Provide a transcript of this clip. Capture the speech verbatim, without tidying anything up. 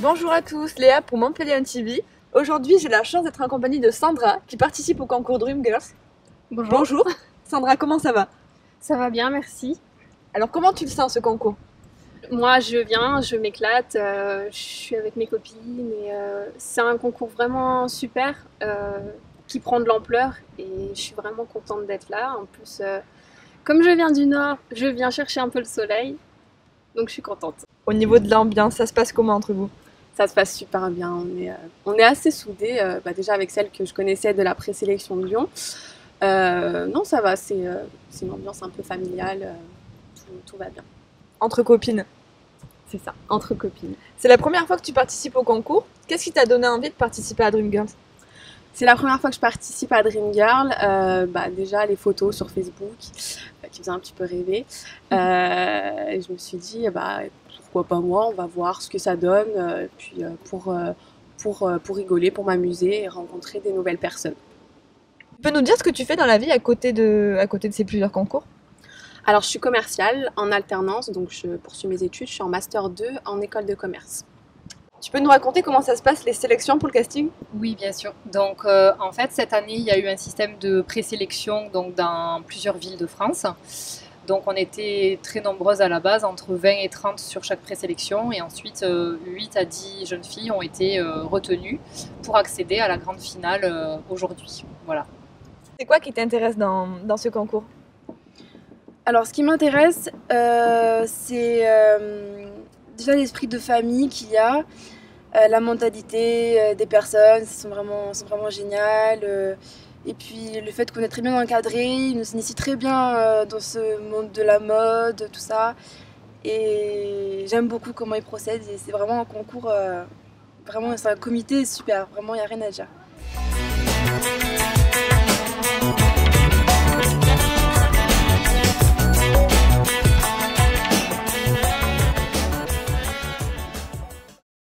Bonjour à tous, Léa pour Montpellier un T V. Aujourd'hui, j'ai la chance d'être en compagnie de Sandra qui participe au concours Dreamgirls. Bonjour. Bonjour. Sandra, comment ça va? Ça va bien, merci. Alors, comment tu le sens ce concours? Moi, je viens, je m'éclate, euh, je suis avec mes copines et euh, c'est un concours vraiment super euh, qui prend de l'ampleur et je suis vraiment contente d'être là. En plus, euh, comme je viens du Nord, je viens chercher un peu le soleil, donc je suis contente. Au niveau de l'ambiance, ça se passe comment entre vous? Ça se passe super bien. On est, euh, on est assez soudés, euh, bah déjà avec celle que je connaissais de la présélection de Lyon. Euh, non, ça va, c'est euh, c'est une ambiance un peu familiale, euh, tout, tout va bien. Entre copines. C'est ça, entre copines. C'est la première fois que tu participes au concours. Qu'est-ce qui t'a donné envie de participer à Dreamgirls? C'est la première fois que je participe à Dreamgirl. Euh, bah déjà, les photos sur Facebook, euh, qui faisaient un petit peu rêver. Euh, et je me suis dit, bah, pourquoi pas moi, on va voir ce que ça donne. Euh, puis euh, pour, euh, pour, euh, pour rigoler, pour m'amuser et rencontrer des nouvelles personnes. Tu peux nous dire ce que tu fais dans la vie à côté de, à côté de ces plusieurs concours? Alors, je suis commerciale en alternance, donc je poursuis mes études. Je suis en master deux en école de commerce. Tu peux nous raconter comment ça se passe les sélections pour le casting? Oui, bien sûr. Donc, euh, en fait, cette année, il y a eu un système de présélection donc, dans plusieurs villes de France. Donc, on était très nombreuses à la base, entre vingt et trente sur chaque présélection. Et ensuite, euh, huit à dix jeunes filles ont été euh, retenues pour accéder à la grande finale euh, aujourd'hui. Voilà. C'est quoi qui t'intéresse dans, dans ce concours? Alors, ce qui m'intéresse, euh, c'est euh, déjà l'esprit de famille qu'il y a, euh, la mentalité euh, des personnes, elles sont vraiment, sont vraiment géniales. Euh, et puis le fait qu'on est très bien encadré, ils nous initient très bien euh, dans ce monde de la mode, tout ça. Et j'aime beaucoup comment ils procèdent. Et c'est vraiment un concours, euh, vraiment, c'est un comité super, vraiment, il n'y a rien à dire.